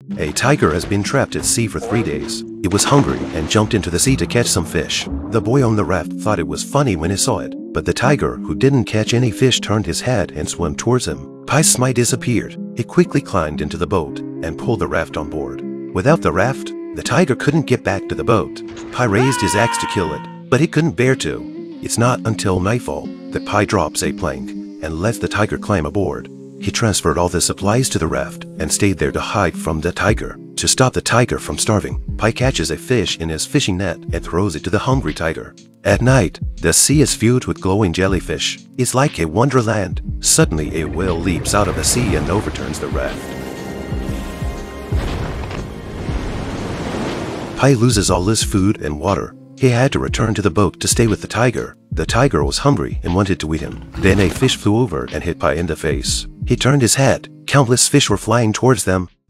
A tiger has been trapped at sea for 3 days. It was hungry and jumped into the sea to catch some fish. The boy on the raft thought it was funny when he saw it, but the tiger, who didn't catch any fish, turned his head and swam towards him. Pai's smile disappeared. He quickly climbed into the boat and pulled the raft on board. Without the raft, the tiger couldn't get back to the boat. Pai raised his axe to kill it, but he couldn't bear to. It's not until nightfall that Pai drops a plank and lets the tiger climb aboard. He transferred all the supplies to the raft and stayed there to hide from the tiger. To stop the tiger from starving, Pai catches a fish in his fishing net and throws it to the hungry tiger. At night, the sea is filled with glowing jellyfish. It's like a wonderland. Suddenly, a whale leaps out of the sea and overturns the raft. Pai loses all his food and water. He had to return to the boat to stay with the tiger. The tiger was hungry and wanted to eat him. Then a fish flew over and hit Pai in the face. He turned his head. Countless fish were flying towards them.